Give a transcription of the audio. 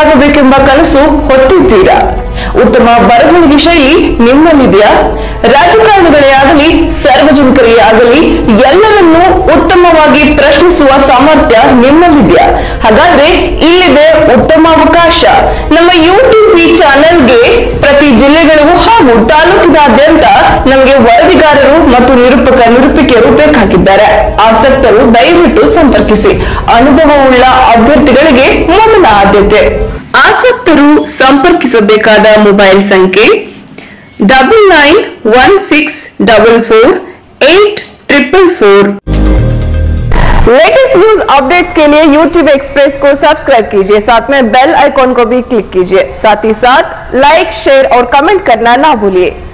ಆಗಬೇಕೆಂಬ ಕನಸು ಹೊತ್ತಿದ್ದೀರಾ? ಉತ್ತಮ ಬರವಣಿಗೆ ಶೈಲಿ ನಿಮ್ಮಲ್ಲಿದೆಯಾ? ರಾಜಕಾರಣಿಗಳೇ ಆಗಲಿ ಸಾರ್ವಜನಿಕರೇ ಆಗಲಿ ಎಲ್ಲರನ್ನೂ ಉತ್ತಮವಾಗಿ ಪ್ರಶ್ನಿಸುವ ಸಾಮರ್ಥ್ಯ ನಿಮ್ಮಲ್ಲಿದೆಯಾ? ಹಾಗಾದ್ರೆ ಇಲ್ಲಿದೆ ಉತ್ತಮ ಅವಕಾಶ. ನಮ್ಮ ಯೂಟ್ಯೂಬ್ ಚಾನೆಲ್ಗೆ ಪ್ರತಿ ಜಿಲ್ಲೆಗಳಿಗೂ ಹಾಗೂ ತಾಲೂಕಿನಾದ್ಯಂತ ನಮಗೆ ವರದಿಗಾರರು ಮತ್ತು ನಿರೂಪಕಿಯರು ಬೇಕಾಗಿದ್ದಾರೆ. ಆಸಕ್ತರು ದಯವಿಟ್ಟು ಸಂಪರ್ಕಿಸಿ. ಅನುಭವವುಳ್ಳ ಅಭ್ಯರ್ಥಿಗಳಿಗೆ ಮೊದಲ ಆದ್ಯತೆ. ಆಸಕ್ತರು ಸಂಪರ್ಕಿಸಬೇಕಾದ ಮೊಬೈಲ್ ಸಂಖ್ಯೆ 9916448444। लेटेस्ट न्यूज अपडेट्स के लिए यूट्यूब एक्सप्रेस को सब्सक्राइब कीजिए, साथ में बेल आइकॉन को भी क्लिक कीजिए। साथ ही साथ लाइक, शेयर और कमेंट करना ना भूलिए।